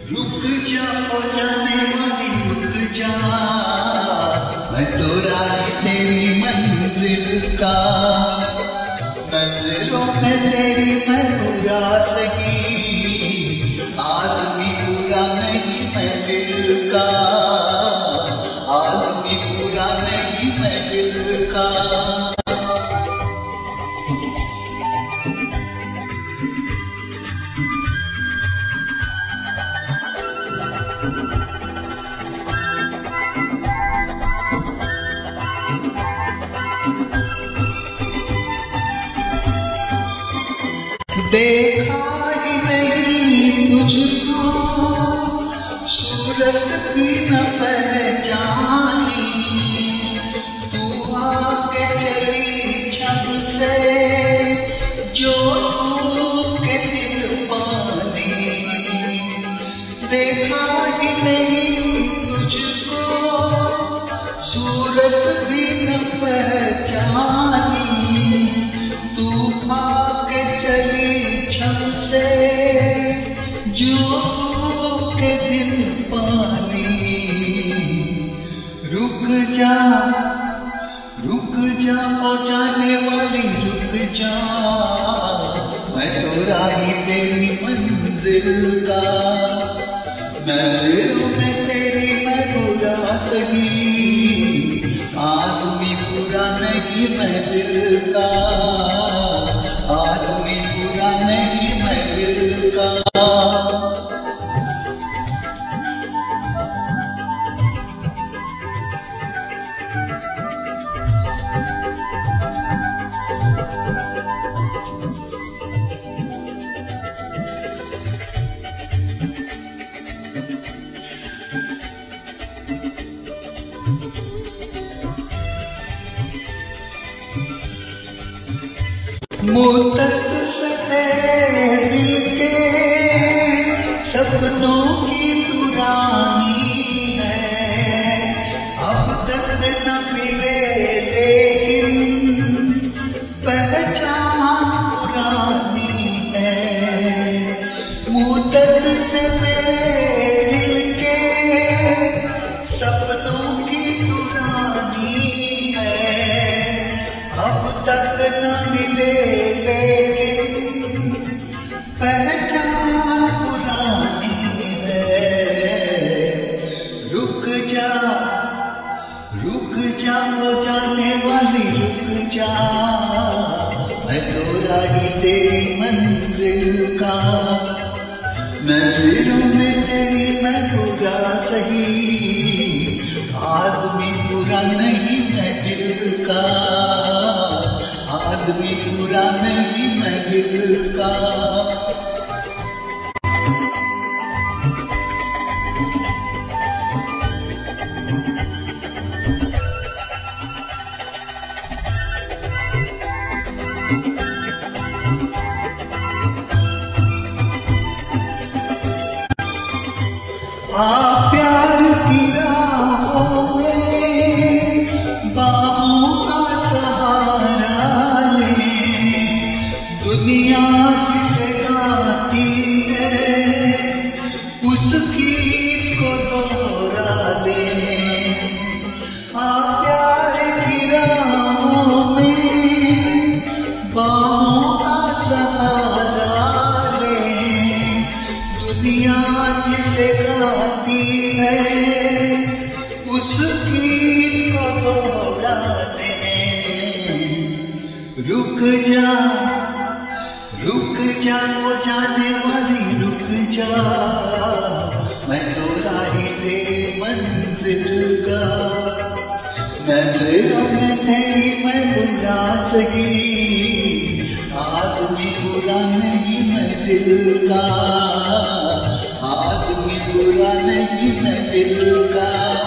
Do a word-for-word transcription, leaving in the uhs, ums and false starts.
रुक जा ओ जाने वाली रुक जा, मैं तो राही तेरी मंजिल का। नजरों में तेरी मैं बुरा सही, आदमी बुरा नहीं मैं दिल का, आदमी बुरा नहीं मैं दिल का। देखा ही नहीं तुझको, सूरत भी न पहचानी, तू आके चली छब से जो तू के दिल पानी। देखा ही नहीं तुझको, सूरत भी न पहचानी, तू आके चली छब से जो तू के दिल पानी। रुक जा रुक जा ओ जाने वाली रुक जा, मैं तो राही तेरी मंजिल का। नजरों में तेरी मैं बुरा सही, आदमी बुरा नहीं मैं दिल का, आदमी बुरा नहीं मैं दिल का। मुद्दत से तेरे दिल के सपनों की दुरानी है, अब तक न मिले लेकिन पहचान पुरानी है। मुद्दत से मेरे दिल के सपनों की दुरानी है, अब तक न मिले लेकिन पहचान पुरानी है। रुक जा रुक जा ओ जाने वाली रुक जा, मैं तो राही तेरी मंजिल का। नजरों में तेरी मैं बुरा सही, आदमी बुरा नहीं मैं दिल का, आदमी बुरा नहीं मैं दिल का। आ प्यार की राहों में बाहों का सहारा ले, दुनिया जिसे गाती है उसकी को दोहरा ले। आ प्यार की राहों में बाहों का सहारा ले, दुनिया जिसे गाती है उसकी को दोहरा ले। रुक जा रुक जा ओ जाने वाली रुक जा, मैं तो राही तेरी मंजिल का। नजरों में तेरी मैं बुरा सही, आदमी बुरा नहीं मैं दिल का, आदमी बुरा नहीं मैं दिल का।